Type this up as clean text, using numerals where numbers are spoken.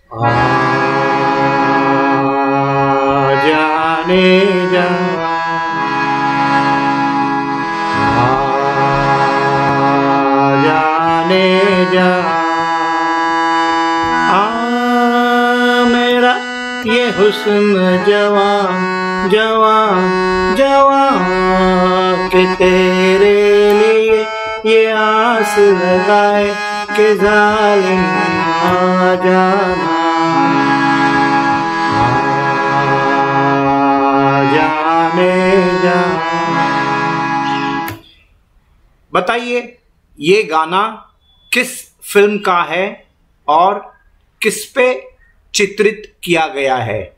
आ जाने जा, आ जाने जा, मेरा ये हुस्न जवां जवां जवां के तेरे लिए ये आस लगाए के जालिम आ जाना, आ जाने जा। बताइए ये गाना किस फिल्म का है और किस पे चित्रित किया गया है?